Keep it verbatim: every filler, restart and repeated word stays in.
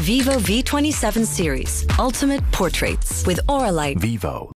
Vivo V twenty-seven series, ultimate portraits with Auralite. Vivo.